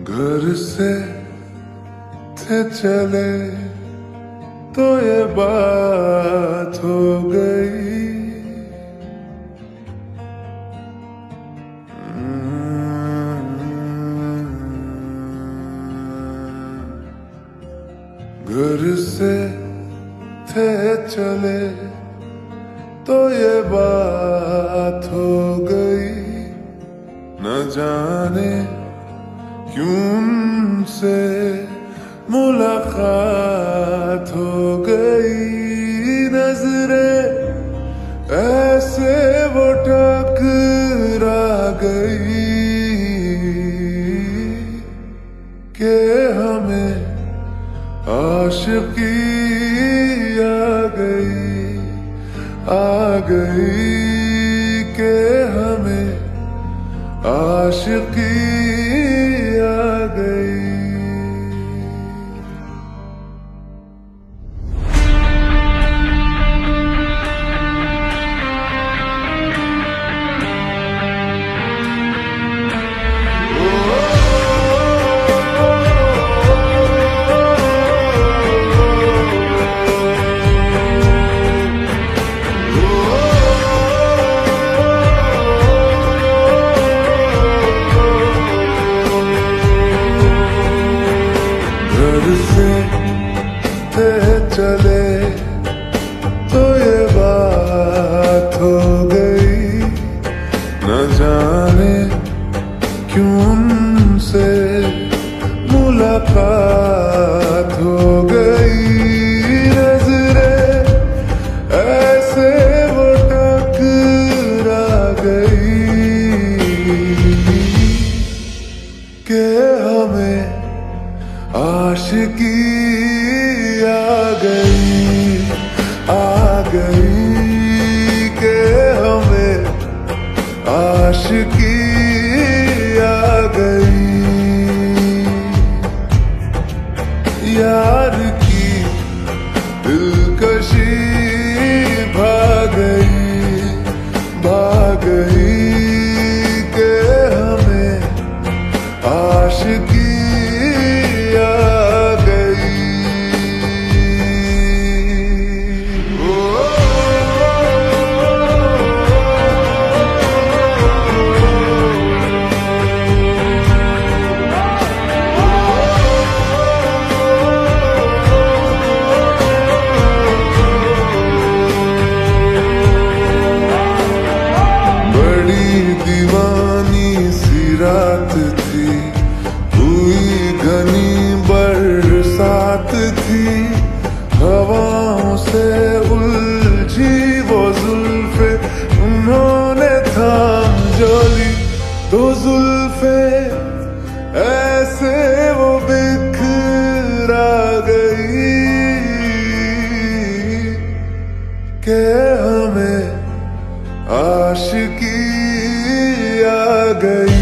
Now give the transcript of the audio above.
घर से थे चले तो ये बात हो गई। घर से थे चले तो ये बात हो गई। न जाने क्यों उनसे मुलाकात हो गई। नजरें ऐसे वो टकरा गई कि हमें आशिकी आ गई कि हमें आशिकी आ गई। से थे चले तो ये बात हो गई। न जाने क्यों उनसे मुलाकात हो गई। नजरें ऐसे वो टकरा गई कि हमें आशिकी आ गई कि हमें आशिकी आ गई। यार की दिलकशी भाग गई कि हमें आशिकी दीवानी सी रात थी, हुई घनी बरसात थी। हवाओं से उलझी वो जुल्फे उन्होंने थाम जो ली तो जुल्फे ऐसे वो बिखरा गई कि हमें आशिकी आ गई।